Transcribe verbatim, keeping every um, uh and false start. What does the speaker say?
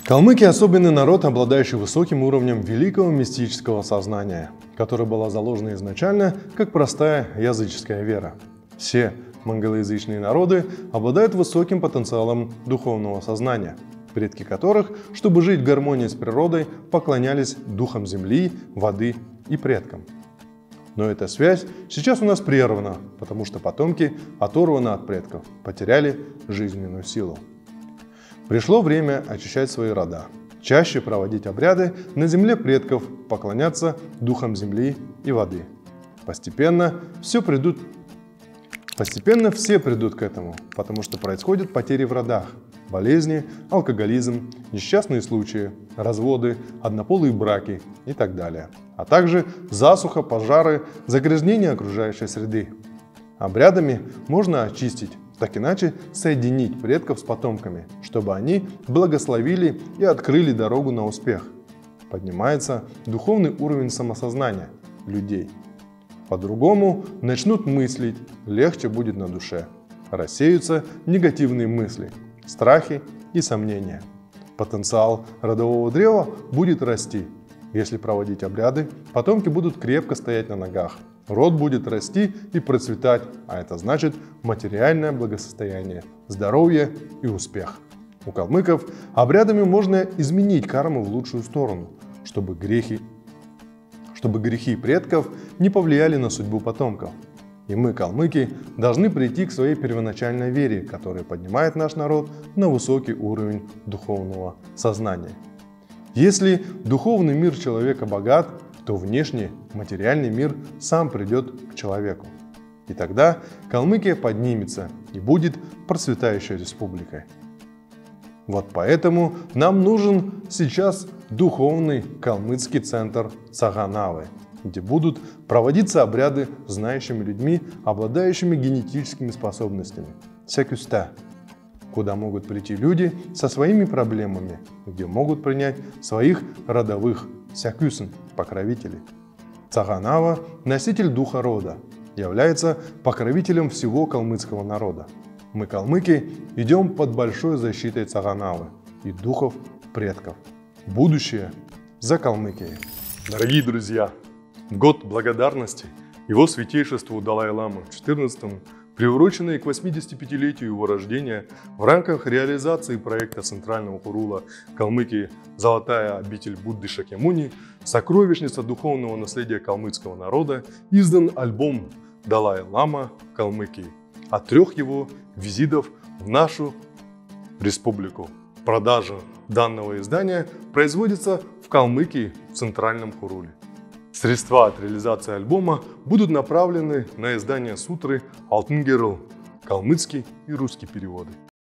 Калмыки – особенный народ, обладающий высоким уровнем великого мистического сознания, которое было заложено изначально как простая языческая вера. Все монголоязычные народы обладают высоким потенциалом духовного сознания, предки которых, чтобы жить в гармонии с природой, поклонялись духам земли, воды и предкам. Но эта связь сейчас у нас прервана, потому что потомки оторваны от предков, потеряли жизненную силу. Пришло время очищать свои рода, чаще проводить обряды на земле предков, поклоняться духам земли и воды. Постепенно все придут, постепенно все придут к этому, потому что происходят потери в родах, болезни, алкоголизм, несчастные случаи, разводы, однополые браки и так далее, а также засуха, пожары, загрязнение окружающей среды. Обрядами можно очистить, так иначе соединить предков с потомками, чтобы они благословили и открыли дорогу на успех. Поднимается духовный уровень самосознания людей. По-другому начнут мыслить, легче будет на душе. Рассеются негативные мысли, страхи и сомнения. Потенциал родового древа будет расти. Если проводить обряды, потомки будут крепко стоять на ногах. Род будет расти и процветать, а это значит материальное благосостояние, здоровье и успех. У калмыков обрядами можно изменить карму в лучшую сторону, чтобы грехи, чтобы грехи предков не повлияли на судьбу потомков. И мы, калмыки, должны прийти к своей первоначальной вере, которая поднимает наш народ на высокий уровень духовного сознания. Если духовный мир человека богат, то внешний материальный мир сам придет к человеку. И тогда Калмыкия поднимется и будет процветающей республикой. Вот поэтому нам нужен сейчас духовный калмыцкий центр Цаганавы, где будут проводиться обряды знающими людьми, обладающими генетическими способностями. Секюста, куда могут прийти люди со своими проблемами, где могут принять своих родовых сякюсын, покровителей. Цаганава, носитель духа рода, является покровителем всего калмыцкого народа. Мы, калмыки, идем под большой защитой Цаганавы и духов предков. Будущее за Калмыкией. Дорогие друзья, год благодарности его святейшеству Далай-ламы четырнадцатому, приуроченный к восьмидесятипятилетию его рождения, в рамках реализации проекта Центрального Хурула Калмыкии «Золотая обитель Будды Шакьямуни. Сокровищница духовного наследия калмыцкого народа» издан альбом «Далай-лама Калмыкии» от трех его визитов в нашу республику. Продажа данного издания производится в Калмыкии в Центральном Хуруле. Средства от реализации альбома будут направлены на издание сутры «Алтын Герл», калмыцкий и русский переводы.